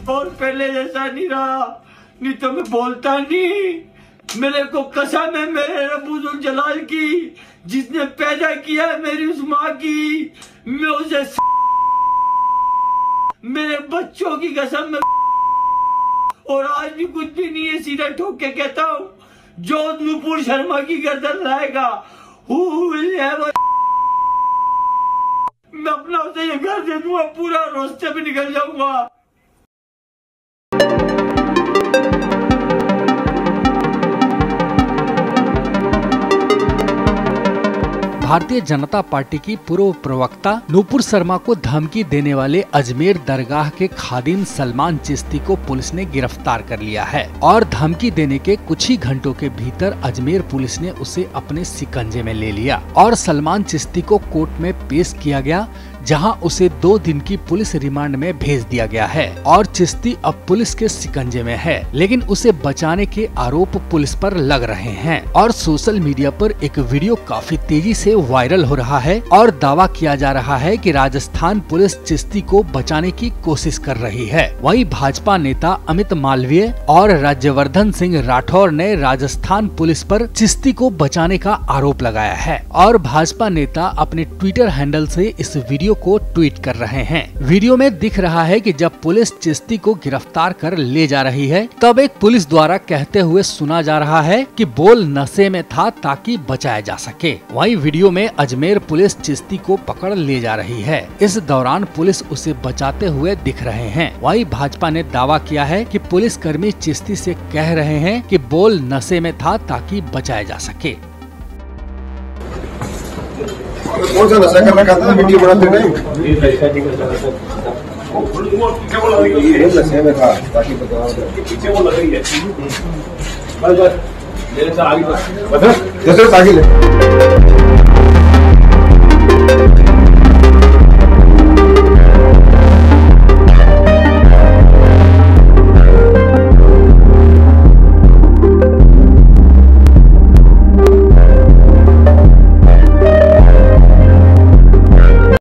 और पहले जैसा नहीं रहा, नहीं तो मैं बोलता नहीं। मेरे को कसम है मेरे रब्बुल जलाल की, जिसने पैदा किया है मेरी उस माँ की, मैं उसे मेरे बच्चों की कसम में, और आज भी कुछ भी नहीं है, सीधा ठोक के कहता हूँ, जो नुपुर शर्मा की गर्दन लाएगा मैं अपना उसे ये घर दे दूंगा, पूरा रास्ते पे निकल जाऊंगा। भारतीय जनता पार्टी की पूर्व प्रवक्ता नुपुर शर्मा को धमकी देने वाले अजमेर दरगाह के खादिम सलमान चिश्ती को पुलिस ने गिरफ्तार कर लिया है और धमकी देने के कुछ ही घंटों के भीतर अजमेर पुलिस ने उसे अपने शिकंजे में ले लिया और सलमान चिश्ती को कोर्ट में पेश किया गया, जहां उसे 2 दिन की पुलिस रिमांड में भेज दिया गया है और चिश्ती अब पुलिस के शिकंजे में है, लेकिन उसे बचाने के आरोप पुलिस पर लग रहे हैं और सोशल मीडिया पर एक वीडियो काफी तेजी से वायरल हो रहा है और दावा किया जा रहा है कि राजस्थान पुलिस चिश्ती को बचाने की कोशिश कर रही है। वहीं भाजपा नेता अमित मालवीय और राज्यवर्धन सिंह राठौर ने राजस्थान पुलिस पर चिश्ती को बचाने का आरोप लगाया है और भाजपा नेता अपने ट्विटर हैंडल से इस वीडियो को ट्वीट कर रहे हैं। वीडियो में दिख रहा है कि जब पुलिस चिश्ती को गिरफ्तार कर ले जा रही है, तब एक पुलिस द्वारा कहते हुए सुना जा रहा है कि बोल नशे में था ताकि बचाया जा सके। वहीं वीडियो में अजमेर पुलिस चिश्ती को पकड़ ले जा रही है। इस दौरान पुलिस उसे बचाते हुए दिख रहे हैं। वहीं भाजपा ने दावा किया है कि पुलिस कर्मी चिश्ती से कह रहे हैं कि बोल नशे में था ताकि बचाया जा सके। कौन सा नशा करना खाता था वीडियो बनाते टाइम? नशे में था ताकि पीछे वो लग रही है, बस मेरे से आगे जैसे ताकि ले